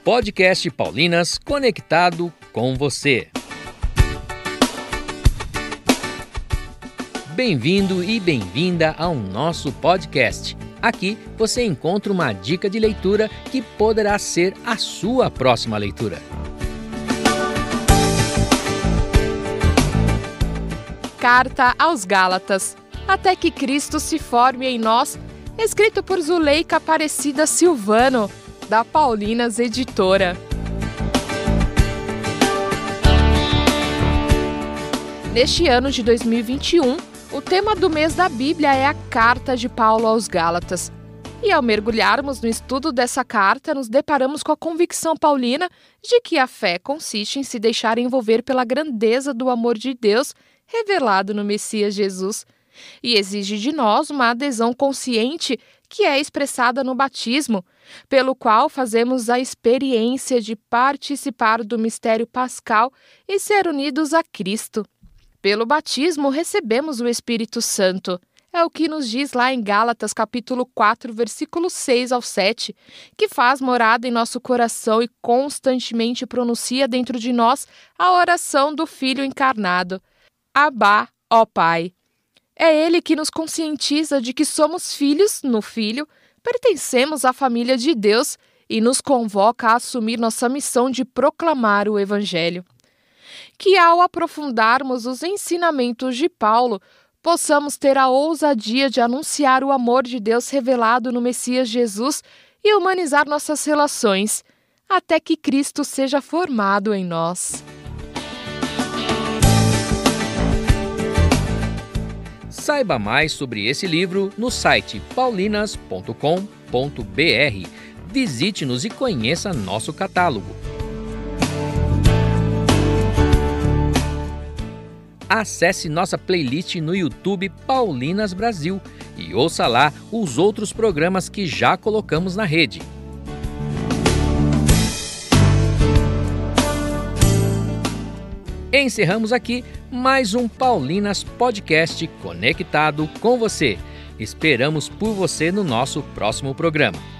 Podcast Paulinas conectado com você. Bem-vindo e bem-vinda ao nosso podcast. Aqui você encontra uma dica de leitura que poderá ser a sua próxima leitura. Carta aos Gálatas, até que Cristo se forme em nós, escrito por Zuleika Aparecida Silvano, da Paulinas Editora. Neste ano de 2021, o tema do mês da Bíblia é a Carta de Paulo aos Gálatas. E ao mergulharmos no estudo dessa carta, nos deparamos com a convicção paulina de que a fé consiste em se deixar envolver pela grandeza do amor de Deus revelado no Messias Jesus, e exige de nós uma adesão consciente que é expressada no batismo, pelo qual fazemos a experiência de participar do mistério pascal e ser unidos a Cristo. Pelo batismo recebemos o Espírito Santo. É o que nos diz lá em Gálatas capítulo 4, versículo 6 ao 7, que faz morada em nosso coração e constantemente pronuncia dentro de nós a oração do Filho encarnado. Abá, ó Pai. É Ele que nos conscientiza de que somos filhos no Filho, pertencemos à família de Deus e nos convoca a assumir nossa missão de proclamar o Evangelho. Que ao aprofundarmos os ensinamentos de Paulo, possamos ter a ousadia de anunciar o amor de Deus revelado no Messias Jesus e humanizar nossas relações, até que Cristo seja formado em nós. Saiba mais sobre esse livro no site paulinas.com.br. Visite-nos e conheça nosso catálogo. Acesse nossa playlist no YouTube Paulinas Brasil e ouça lá os outros programas que já colocamos na rede. Encerramos aqui mais um Paulinas Podcast conectado com você. Esperamos por você no nosso próximo programa.